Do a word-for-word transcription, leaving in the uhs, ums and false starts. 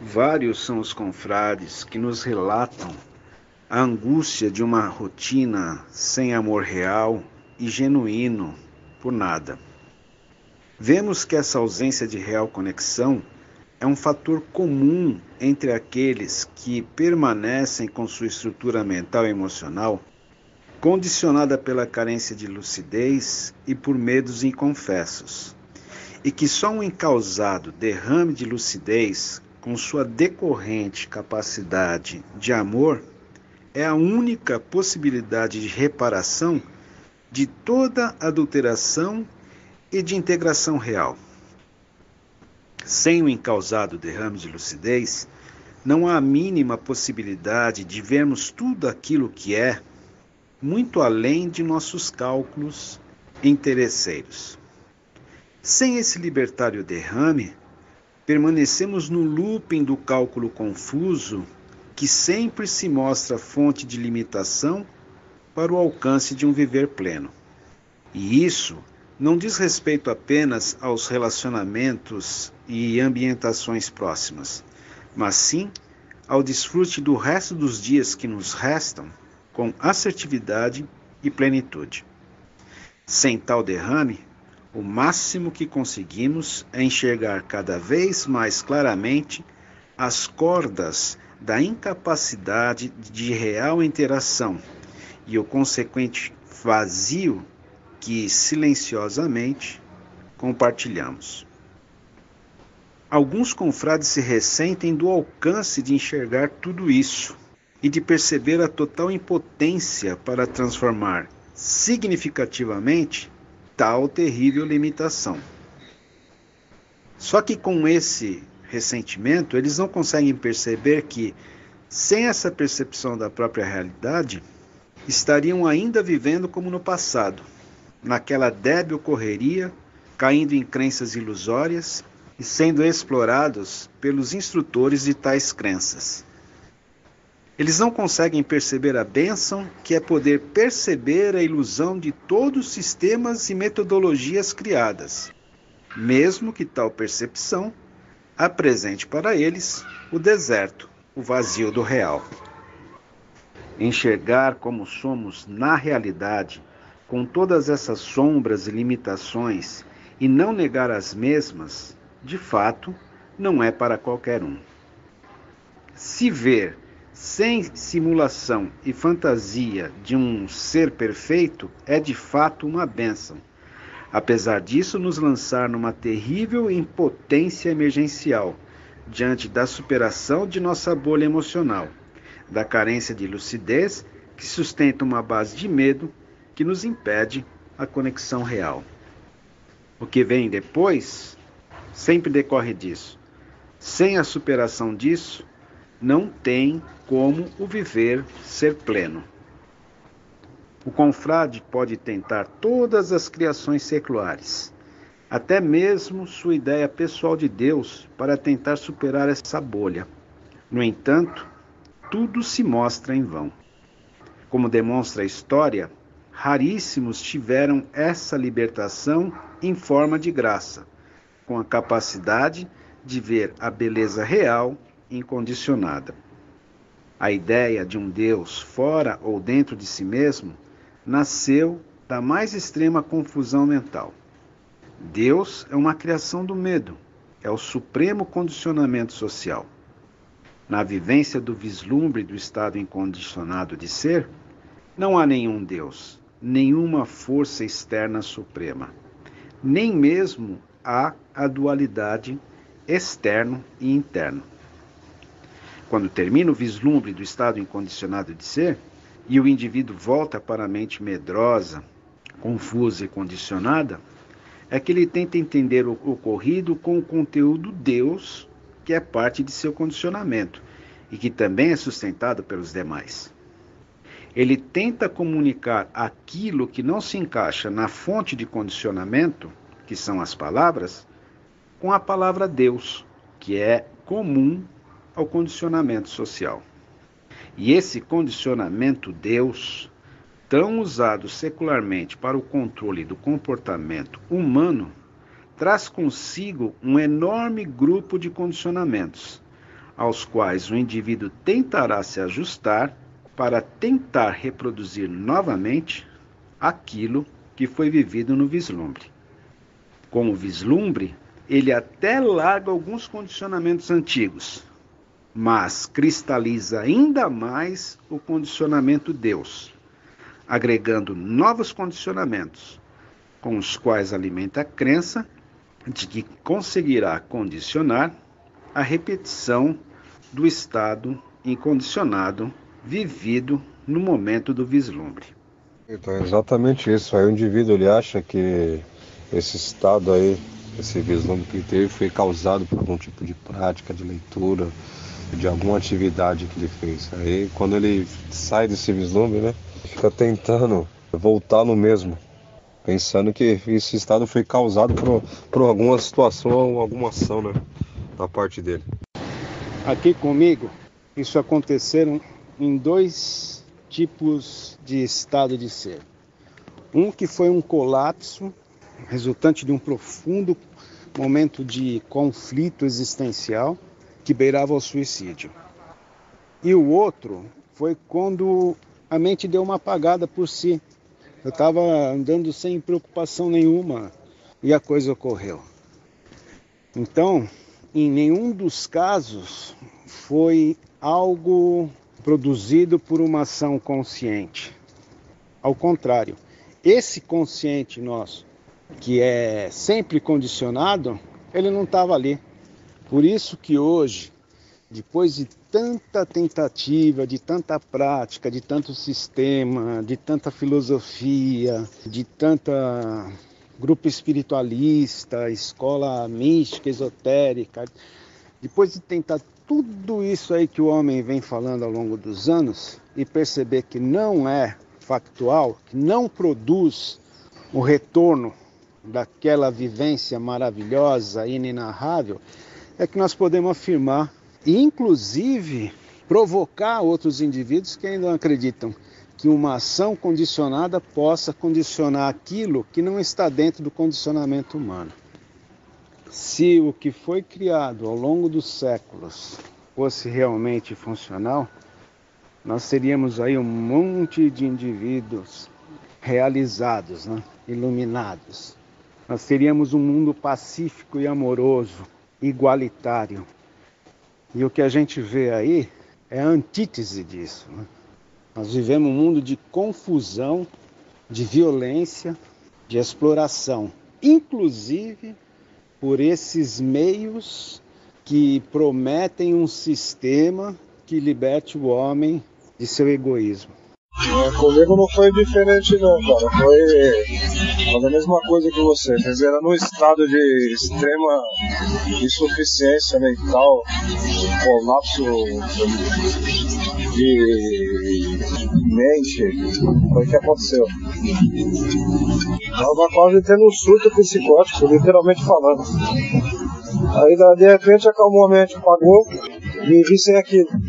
Vários são os confrades que nos relatam a angústia de uma rotina sem amor real e genuíno por nada. Vemos que essa ausência de real conexão é um fator comum entre aqueles que permanecem com sua estrutura mental e emocional condicionada pela carência de lucidez e por medos inconfessos, e que só um encausado derrame de lucidez com sua decorrente capacidade de amor é a única possibilidade de reparação de toda adulteração e de integração real. Sem o encausado derrame de lucidez, não há a mínima possibilidade de vermos tudo aquilo que é, muito além de nossos cálculos interesseiros. Sem esse libertário derrame, permanecemos no looping do cálculo confuso que sempre se mostra fonte de limitação para o alcance de um viver pleno. E isso não diz respeito apenas aos relacionamentos e ambientações próximas, mas sim ao desfrute do resto dos dias que nos restam com assertividade e plenitude. Sem tal derrame, o máximo que conseguimos é enxergar cada vez mais claramente as cordas da incapacidade de real interação e o consequente vazio que silenciosamente compartilhamos. Alguns confrades se ressentem do alcance de enxergar tudo isso e de perceber a total impotência para transformar significativamente tal terrível limitação. Só que com esse ressentimento, eles não conseguem perceber que, sem essa percepção da própria realidade, estariam ainda vivendo como no passado, naquela débil correria, caindo em crenças ilusórias e sendo explorados pelos instrutores de tais crenças. Eles não conseguem perceber a bênção que é poder perceber a ilusão de todos os sistemas e metodologias criadas, mesmo que tal percepção apresente para eles o deserto, o vazio do real. Enxergar como somos na realidade, com todas essas sombras e limitações, e não negar as mesmas, de fato, não é para qualquer um. Se ver sem simulação e fantasia de um ser perfeito é de fato uma bênção. Apesar disso, nos lançar numa terrível impotência emergencial diante da superação de nossa bolha emocional, da carência de lucidez que sustenta uma base de medo que nos impede a conexão real. O que vem depois sempre decorre disso. Sem a superação disso, não tem como o viver ser pleno. O confrade pode tentar todas as criações seculares, até mesmo sua ideia pessoal de Deus, para tentar superar essa bolha. No entanto, tudo se mostra em vão. Como demonstra a história, raríssimos tiveram essa libertação em forma de graça, com a capacidade de ver a beleza real incondicionada. A ideia de um Deus fora ou dentro de si mesmo nasceu da mais extrema confusão mental. Deus é uma criação do medo, é o supremo condicionamento social. Na vivência do vislumbre do estado incondicionado de ser, não há nenhum Deus, nenhuma força externa suprema, nem mesmo há a dualidade externo e interno. Quando termina o vislumbre do estado incondicionado de ser, e o indivíduo volta para a mente medrosa, confusa e condicionada, é que ele tenta entender o ocorrido com o conteúdo Deus, que é parte de seu condicionamento, e que também é sustentado pelos demais. Ele tenta comunicar aquilo que não se encaixa na fonte de condicionamento, que são as palavras, com a palavra Deus, que é comum ao condicionamento social. E esse condicionamento Deus, tão usado secularmente para o controle do comportamento humano, traz consigo um enorme grupo de condicionamentos, aos quais o indivíduo tentará se ajustar para tentar reproduzir novamente aquilo que foi vivido no vislumbre. Com o vislumbre, ele até larga alguns condicionamentos antigos, mas cristaliza ainda mais o condicionamento Deus, agregando novos condicionamentos, com os quais alimenta a crença de que conseguirá condicionar a repetição do estado incondicionado vivido no momento do vislumbre. Então é exatamente isso. Aí o indivíduo ele acha que esse estado aí, esse vislumbre que ele teve foi causado por algum tipo de prática, de leitura, de alguma atividade que ele fez. Aí quando ele sai desse vislumbre, né, fica tentando voltar no mesmo, pensando que esse estado foi causado por, por alguma situação ou alguma ação, né, da parte dele. Aqui comigo, isso aconteceram em dois tipos de estado de ser. Um que foi um colapso, resultante de um profundo momento de conflito existencial que beirava o suicídio. E o outro foi quando a mente deu uma apagada por si. Eu estava andando sem preocupação nenhuma e a coisa ocorreu. Então, em nenhum dos casos foi algo produzido por uma ação consciente. Ao contrário, esse consciente nosso, que é sempre condicionado, ele não estava ali. Por isso que hoje, depois de tanta tentativa, de tanta prática, de tanto sistema, de tanta filosofia, de tanta grupo espiritualista, escola mística, esotérica, depois de tentar tudo isso aí que o homem vem falando ao longo dos anos e perceber que não é factual, que não produz o retorno daquela vivência maravilhosa, inenarrável, é que nós podemos afirmar e, inclusive, provocar outros indivíduos que ainda não acreditam que uma ação condicionada possa condicionar aquilo que não está dentro do condicionamento humano. Se o que foi criado ao longo dos séculos fosse realmente funcional, nós teríamos aí um monte de indivíduos realizados, né? Iluminados. Nós teríamos um mundo pacífico e amoroso, igualitário. E o que a gente vê aí é a antítese disso, né? Nós vivemos um mundo de confusão, de violência, de exploração, inclusive por esses meios que prometem um sistema que liberte o homem de seu egoísmo. É, comigo não foi diferente não, cara. Foi a mesma coisa que você. Quer dizer, era num estado de extrema insuficiência mental, colapso de mente. Foi o que aconteceu. Tava quase tendo um surto psicótico, literalmente falando. Aí de repente acalmou a mente, apagou e vi sem aquilo.